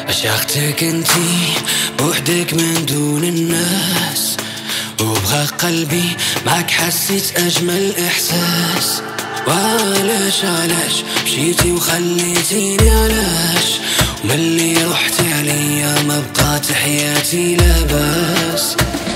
عشقتك انتي بوحدك من دون الناس، وبغى قلبي معك حسيت أجمل إحساس. وعلاش مشيتي وخليتيني علاش؟ وملي رحتي عليا ما بقات حياتي لاباس.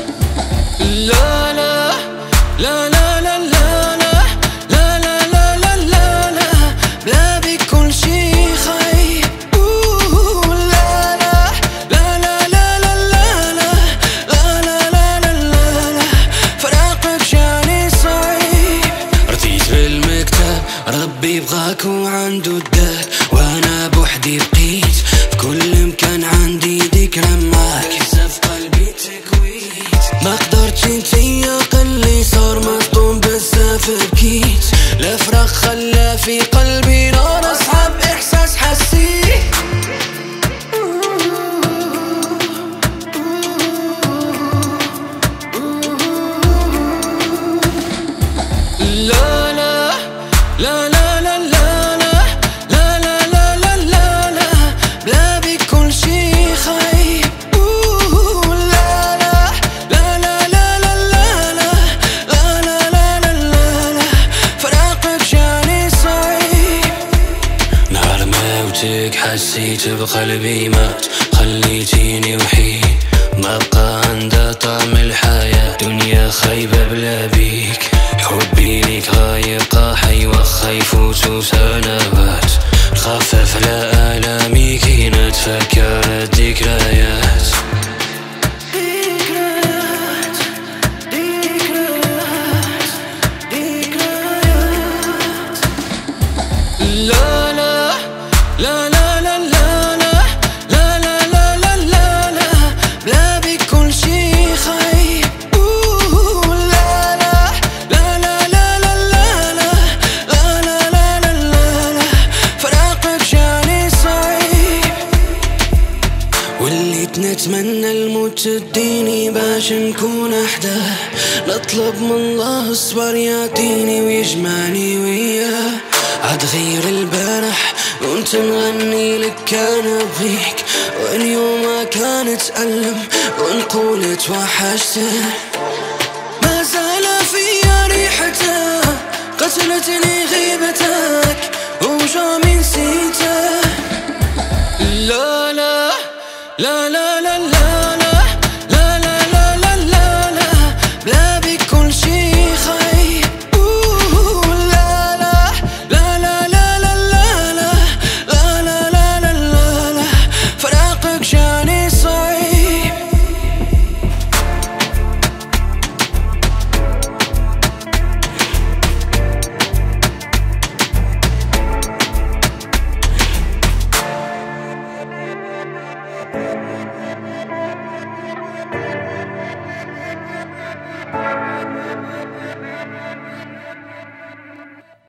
لا لا لا لا لا لا لا لا لا لا لا لا بلا بيك كل شي خايب. لا لا لا لا لا لا لا لا لا لا لا لا فراق بشاني صعيب. رضيت بالمكتب ربي بغاك وعنده الدار، وانا بوحدي بقيت في كل مكان عندي ذكرى معاك في قلبي تكويت. ما قدرتش انتيا قلي صار مصدوم بزاف بكيت، الفراق خلى في قلبي نار اصعب احساس حسيت. لا لا لا لا لا لا لا لا لا لا لا لا بلا بيك كل شي خايب. لا لا لا لا لا لا لا لا لا لا لا لا فراق بشاني صعيب. نهار ما موتك حسيت بقلبي مات، خليتيني وحيد ما بقى عندها طعم الحياة. دنيا خايبة بلا بيك، حبي ليك غايقة حي وخا يفوتو سنوات. نخفف على آلامي كي نتفكر الذكريات. ذكريات ذكريات ذكريات. لا لا لا لا لا لا لا لا لا لا لا لا بلا بيك كل شي خايب. لا لا لا لا لا لا لا لا لا لا لا لا فراق بشاني صعيب. وليت نتمنى الموت تديني باش نكون احداه، نطلب من الله الصبر يعطيني ويجمعني وياه. عاد غير البارح كنت نغني لك كان ابغيك، واليوم كان اتألم ونقول توحشته. ما زال فيا ريحته قتلتني غيبته،